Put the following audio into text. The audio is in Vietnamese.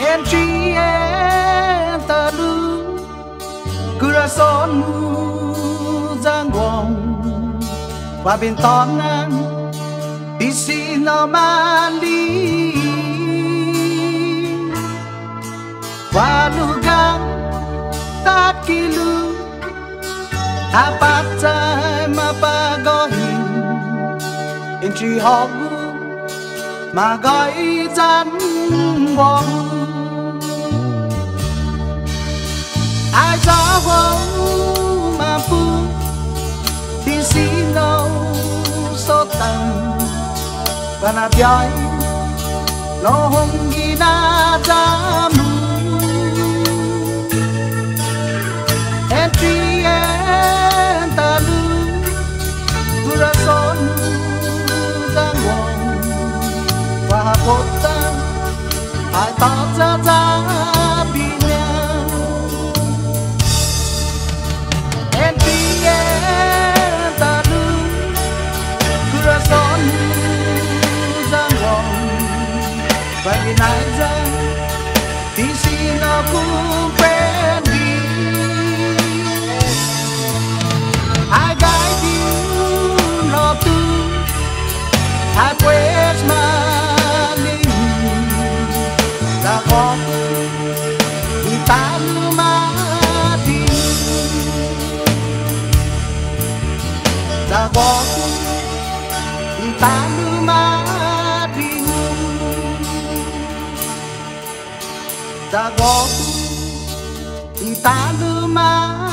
Entry and the blue Corazon giang buồn và bên tón nắng đi xin nó mang đi và lugar tak kilu apa tay mapagohin entry hog mà gọi dân buồn ai gió vong mà pu thì xin đâu số tầng và na bioi lo hong gi na jamu entry and talu corazon giang buồn và potang ai ta ra ra Vậy nãy giờ thì xin nó cũng quên đi ai gái yêu nó tu ai quên mà linh ra con thì ta mà đi ra con thì ta mà da gosto e tá no mar.